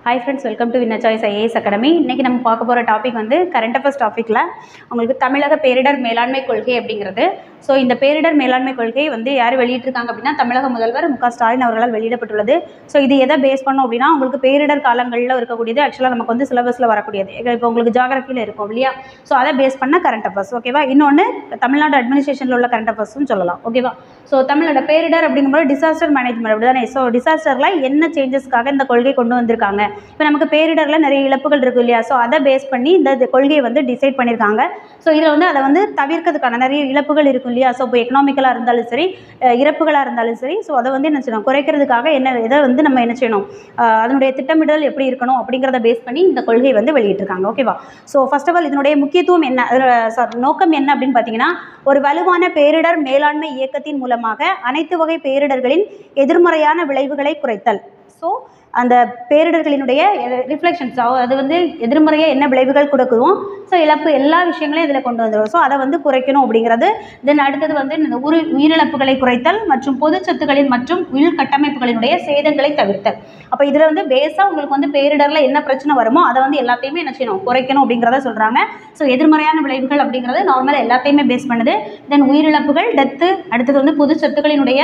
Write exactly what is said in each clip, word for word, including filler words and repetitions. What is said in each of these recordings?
Hi friends, welcome to Winner Choice I A S Academy. இன்னைக்கு நம்ம பார்க்க போகிற டாபிக் வந்து கரண்ட் அஃபேர்ஸ் டாப்பிக்கில் உங்களுக்கு தமிழக பேரிடர் மேலாண்மை கொள்கை அப்படிங்கிறது. ஸோ இந்த பேரிடர் மேலாண்மை கொள்கை வந்து யார் வெளியிட்டிருக்காங்க அப்படின்னா தமிழக முதல்வர் மு க ஸ்டாலின் அவர்களால் வெளியிடப்பட்டுள்ளது. ஸோ இது எதை பேஸ் பண்ணோம் அப்படின்னா உங்களுக்கு பேரிடர் காலங்களில் இருக்கக்கூடியது ஆக்சுவலாக நமக்கு வந்து சிலபஸில் வரக்கூடியது. இப்போ உங்களுக்கு ஜாகிரஃபியில் இருக்கும் இல்லையா, ஸோ அதை பேஸ் பண்ண கரண்ட் அஃபேர்ஸ் ஓகேவா. இன்னொன்று தமிழ்நாடு அட்மினிஸ்ட்ரேஷனில் உள்ள கரண்ட் அஃபேர்ஸ்னு சொல்லலாம் ஓகேவா. ஸோ தமிழோட பேரிடர் அப்படிங்கும்போது டிசாஸ்டர் மேனேஜ்மெண்ட் அப்படி தானே. ஸோ டிசாஸ்டரில் என்ன சேஞ்சஸ்க்காக இந்த கொள்கை கொண்டு வந்திருக்காங்க, இப்போ நமக்கு பேரிடரில் நிறைய இழப்புகள் இருக்குது இல்லையா, ஸோ அதை பேஸ் பண்ணி இந்த கொள்கையை வந்து டிசைட் பண்ணியிருக்காங்க. ஸோ இதில் வந்து அதை வந்து தவிர்க்கிறதுக்கான நிறைய இழப்புகள் இருக்கும் இல்லையா, ஸோ இப்போ எக்கனாமிக்கலாக இருந்தாலும் சரி இறப்புகளாக இருந்தாலும் சரி, ஸோ அதை வந்து என்ன செய்யணும் குறைக்கிறதுக்காக என்ன இதை வந்து நம்ம என்ன செய்யணும் அதனுடைய திட்டமிடல் எப்படி இருக்கணும் அப்படிங்கிறத பேஸ் பண்ணி இந்த கொள்கை வந்து வெளியிட்டிருக்காங்க ஓகேவா. ஸோ ஃபர்ஸ்ட் ஆஃப் ஆல் இதனுடைய முக்கியத்துவம் என்ன, சாரி நோக்கம் என்ன அப்படின்னு பார்த்தீங்கன்னா ஒரு வலுவான பேரிடர் மேலாண்மை இயக்கத்தின் மூலமாக அனைத்து வகை பேரிடர்களின் எதிர்மறையான விளைவுகளை குறைத்தல். ஸோ அந்த பேரிடர்களினுடைய ரிஃப்ளெக்ஷன்ஸ் அது வந்து எதிர்மறையாக என்ன விளைவுகள் கொடுக்குவோம், ஸோ இழப்பு எல்லா விஷயங்களையும் இதில் கொண்டு வந்துடும். ஸோ அதை வந்து குறைக்கணும் அப்படிங்கிறது. தென் அடுத்தது வந்து இந்த உரு உயிரிழப்புகளை குறைத்தல் மற்றும் பொது சொத்துக்களின் மற்றும் உள்கட்டமைப்புகளினுடைய சேதங்களை தவிர்த்தல். அப்போ இதில் வந்து பேஸாக உங்களுக்கு வந்து பேரிடரில் என்ன பிரச்சனை வருமோ அதை வந்து எல்லாத்தையுமே என்ன செய்யணும் குறைக்கணும் அப்படிங்கிறத சொல்கிறாங்க. ஸோ எதிர்மறையான விளைவுகள் அப்படிங்கிறது நார்மலாக எல்லாத்தையுமே பேஸ் பண்ணுது. தென் உயிரிழப்புகள் டெத்து, அடுத்தது வந்து பொது சொத்துக்களினுடைய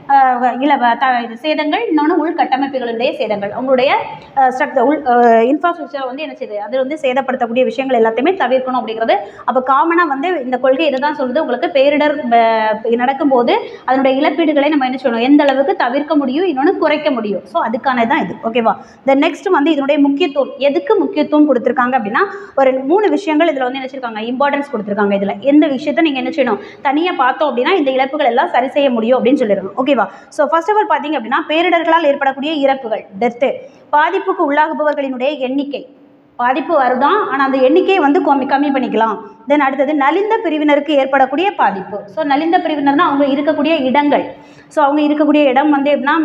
இல சேதங்கள், இன்னொன்று உள்கட்டமைப்புகளுடைய சேதங்கள், அவங்களுடைய ஸ்ட்ரக்சர் உள் இன்ஃப்ராஸ்ட்ரக்சரை வந்து என்ன செய்யுது அது வந்து சேதப்படுத்தக்கூடிய விஷயங்கள் எல்லாத்தையுமே தவிர்க்கணும் அப்படிங்கிறது. அப்போ காமனாக வந்து இந்த கொள்கை இதை தான் சொல்லுது, உங்களுக்கு பேரிடர் நடக்கும்போது அதனுடைய இழப்பீடுகளை நம்ம என்ன செய்யணும் எந்த அளவுக்கு தவிர்க்க முடியும், இன்னொன்று குறைக்க முடியும். ஸோ அதுக்கான தான் இது ஓகேவா. தென் நெக்ஸ்ட் வந்து இதனுடைய முக்கியத்துவம், எதுக்கு முக்கியத்துவம் கொடுத்துருக்காங்க அப்படின்னா ஒரு மூணு விஷயங்கள் இதில் வந்து என்ன வச்சிருக்காங்க இம்பார்ட்டன்ஸ் கொடுத்துருக்காங்க. இதில் எந்த விஷயத்தை நீங்கள் என்ன செய்யணும் தனியாக பார்த்தோம் அப்படின்னா இந்த இழப்புகள் எல்லாம் சரி செய்ய முடியும் அப்படின்னு சொல்லிடுறோம் ஓகேவா. ஸோ ஃபர்ஸ்ட் ஆஃப் ஆல் பார்த்தீங்க அப்படின்னா பேரிடர்களால் ஏற்படக்கூடிய இறப்புகள் டெத்து, பாதிப்புக்கு உள்ளாகுபவர்களினுடைய எண்ணிக்கை, பாதிப்பு வருதான் ஆனால் அந்த எண்ணிக்கையை வந்து கம்மி கம்மி பண்ணிக்கலாம். தென் அடுத்தது நலிந்த பிரிவினருக்கு ஏற்படக்கூடிய பாதிப்பு. ஸோ நலிந்த பிரிவினர்னா அவங்க இருக்கக்கூடிய இடங்கள், ஸோ அவங்க இருக்கக்கூடிய இடம் வந்து எப்படின்னா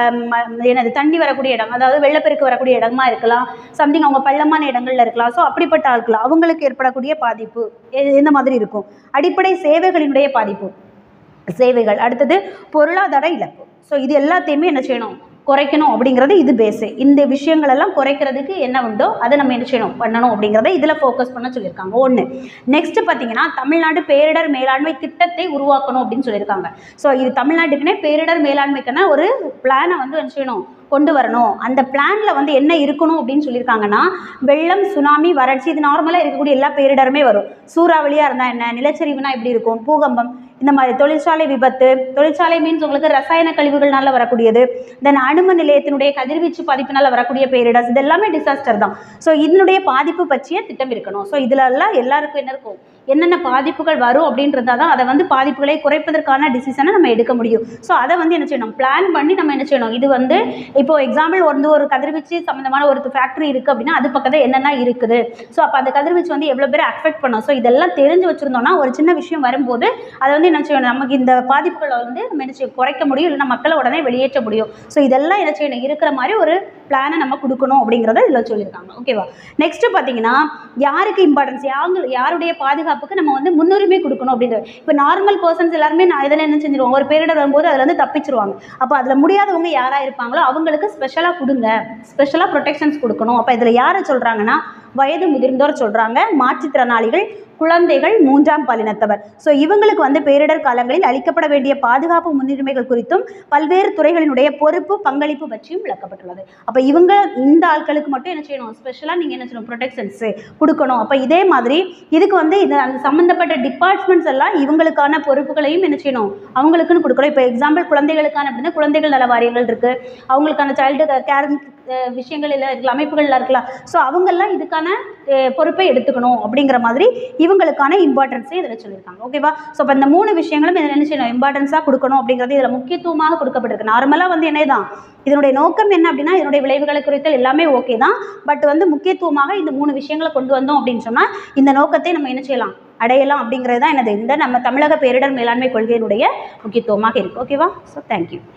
என்னது தண்ணி வரக்கூடிய இடம், அதாவது வெள்ளப்பெருக்கு வரக்கூடிய இடமா இருக்கலாம், சம்திங் அவங்க பள்ளமான இடங்கள்ல இருக்கலாம். ஸோ அப்படிப்பட்ட ஆட்கள் அவங்களுக்கு ஏற்படக்கூடிய பாதிப்பு எந்த மாதிரி இருக்கும். அடிப்படை சேவைகளினுடைய பாதிப்பு சேவைகள், அடுத்தது பொருளாதார இழப்பு. ஸோ இது எல்லாத்தையுமே என்ன செய்யணும் குறைக்கணும் அப்படிங்கிறது இது பேஸு. இந்த விஷயங்கள் எல்லாம் குறைக்கிறதுக்கு என்ன உண்டோ அதை நம்ம என்ன செய்யணும் பண்ணணும் அப்படிங்கிறத இதில் ஃபோக்கஸ் பண்ண சொல்லியிருக்காங்க ஒன்று. நெக்ஸ்ட் பார்த்தீங்கன்னா தமிழ்நாடு பேரிடர் மேலாண்மை திட்டத்தை உருவாக்கணும் அப்படின்னு சொல்லியிருக்காங்க. ஸோ இது தமிழ்நாட்டுக்குன்னே பேரிடர் மேலாண்மைக்கான ஒரு பிளானை வந்து என்ன செய்யணும் கொண்டு வரணும். அந்த பிளானில் வந்து என்ன இருக்கணும் அப்படின்னு சொல்லியிருக்காங்கன்னா வெள்ளம், சுனாமி, வறட்சி, இது நார்மலாக இருக்கக்கூடிய எல்லா பேரிடருமே வரும். சூறாவளியாக இருந்தால் என்ன, நிலச்சரிவுனா எப்படி இருக்கும், பூகம்பம், இந்த மாதிரி தொழிற்சாலை விபத்து, தொழிற்சாலை மீன்ஸ் உங்களுக்கு ரசாயன கழிவுகள்னால வரக்கூடியது, தென் அணுமின் நிலையத்தினுடைய கதிர்வீச்சு பாதிப்பினால் வரக்கூடிய பேரிடர்ஸ், இது எல்லாமே டிசாஸ்டர் தான். ஸோ இதனுடைய பாதிப்பு பற்றிய திட்டம் இருக்கணும். ஸோ இதில் எல்லாம் எல்லாருக்கும் என்ன இருக்கும் என்னென்ன பாதிப்புகள் வரும் அப்படின்றதா தான் அதை வந்து பாதிப்புகளை குறைப்பதற்கான டிசிஷனை நம்ம எடுக்க முடியும். ஸோ அதை வந்து என்ன செய்யணும் பிளான் பண்ணி நம்ம என்ன செய்யணும். இது வந்து இப்போ எக்ஸாம்பிள் வந்து ஒரு கதிர்வீச்சு சம்மந்தமான ஒரு ஃபேக்ட்ரி இருக்குது அப்படின்னா அது பக்கத்தில் என்னென்ன இருக்குது, ஸோ அப்போ அந்த கதிர்வீச்சு வந்து எவ்வளோ பேர் அஃபெக்ட் பண்ணும். ஸோ இதெல்லாம் தெரிஞ்சு வச்சுருந்தோம்னா ஒரு சின்ன விஷயம் வரும்போது அதை வந்து என்ன செய்யணும் நமக்கு இந்த பாதிப்புகளை வந்து நம்ம என்ன செய்ய குறைக்க முடியும், இல்லைன்னா மக்களை உடனே வெளியேற்ற முடியும். ஸோ இதெல்லாம் என்ன செய்யணும் இருக்கிற மாதிரி ஒரு பிளானை நம்ம கொடுக்கணும் அப்படிங்கிறத இதில் சொல்லியிருக்காங்க ஓகேவா. நெக்ஸ்ட் பார்த்தீங்கன்னா யாருக்கு இம்பார்ட்டன்ஸ், யாங்க யாருடைய பாதுகாப்புக்கு நம்ம வந்து முன்னுரிமை கொடுக்கணும் அப்படின்றது. இப்போ நார்மல் பர்சன்ஸ் எல்லாருமே நான் இதில் என்ன செஞ்சிருவாங்க ஒரு பேரிடர் வரும்போது அதில் வந்து தப்பிச்சிருவாங்க. அப்போ அதில் முடியாதவங்க யாராக இருப்பாங்களோ அவங்களுக்கு ஸ்பெஷலாக கொடுங்க, ஸ்பெஷலாக ப்ரொடெக்ஷன்ஸ் கொடுக்கணும். அப்போ இதில் யாரை சொல்கிறாங்கன்னா வயது முதிர்ந்தோர் சொல்கிறாங்க, மாற்றுத்திறனாளிகள், குழந்தைகள், மூன்றாம் பாலினத்தவர். ஸோ இவங்களுக்கு வந்து பேரிடர் காலங்களில் அளிக்கப்பட வேண்டிய பாதுகாப்பு முன்னுரிமைகள் குறித்தும் பல்வேறு துறைகளினுடைய பொறுப்பு பங்களிப்பு பற்றியும் விளக்கப்பட்டுள்ளது. அப்போ இவங்க இந்த ஆட்களுக்கு மட்டும் என்ன செய்யணும் ஸ்பெஷலாக நீங்கள் என்ன செய்யணும் ப்ரொடெக்ஷன்ஸ் கொடுக்கணும். அப்போ இதே மாதிரி இதுக்கு வந்து இது அந்த சம்மந்தப்பட்ட டிபார்ட்மெண்ட்ஸ் எல்லாம் இவங்களுக்கான பொறுப்புகளையும் என்ன செய்யணும் அவங்களுக்குன்னு கொடுக்கணும். இப்போ எக்ஸாம்பிள் குழந்தைகளுக்கான அப்படின்னா குழந்தைகள் நல வாரியங்கள் இருக்குது, அவங்களுக்கான சைல்டு கேர் விஷயங்கள் இல்லை இருக்கலாம், அமைப்புகள்லாம் இருக்கலாம். ஸோ அவங்கெல்லாம் இதுக்கான பொறுப்பை எடுத்துக்கணும் அப்படிங்கிற மாதிரி இவங்களுக்கான இம்பார்ட்டன்ஸே இதில் சொல்லியிருக்காங்க ஓகேவா. ஸோ இப்போ இந்த மூணு விஷயங்களும் இதில் என்ன செய்யணும் இம்பார்ட்டன்ஸாக கொடுக்கணும் அப்படிங்கிறது இதில் முக்கியத்துவமாக கொடுக்கப்பட்டிருக்கு. நார்மலாக வந்து என்ன தான் இதனுடைய நோக்கம் என்ன அப்படின்னா இதனுடைய விளைவுகளை குறித்தல் எல்லாமே ஓகே தான், பட் வந்து முக்கியத்துவமாக இந்த மூணு விஷயங்களை கொண்டு வந்தோம் அப்படின்னு சொன்னால் இந்த நோக்கத்தை நம்ம என்ன செய்யலாம் அடையலாம் அப்படிங்கிறது தான் என்னது இந்த நம்ம தமிழக பேரிடர் மேலாண்மை கொள்கையினுடைய முக்கியத்துவமாக இருக்குது ஓகேவா. So thank you.